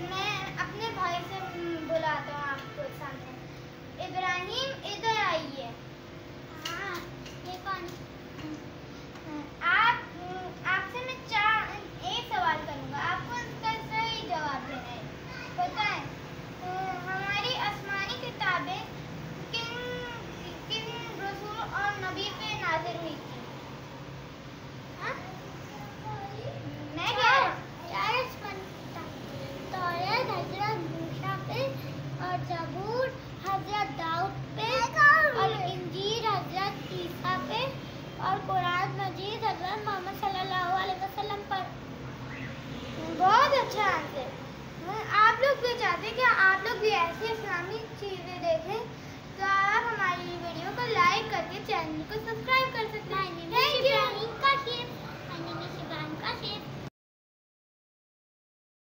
मैं अपने भाई से बुलाता हूँ आपको सामने। इब्राहिम इधर आइए। हाँ, ये कौन? आपसे मैं एक सवाल करूँगा, आपको इसका सही जवाब देना है। पता है हमारी आसमानी किताबें किन रसूल और नबी पे नाज़िल हुई थी? मैं क्या तौरात हजरत मूसा पे, और ज़बूर हजरत दाऊद पे, और इंजील हजरत ईसा पे, और कुरान मजीद हजरत मोहम्मद सल्लल्लाहु अलैहि वसल्लम पर। बहुत अच्छा आंसर। आप लोग भी चाहते हैं कि आप लोग भी ऐसी इस्लामिक चीज़ें देखें, तो आप हमारी वीडियो को लाइक करके चैनल को सब्सक्राइब कर सकते हैं।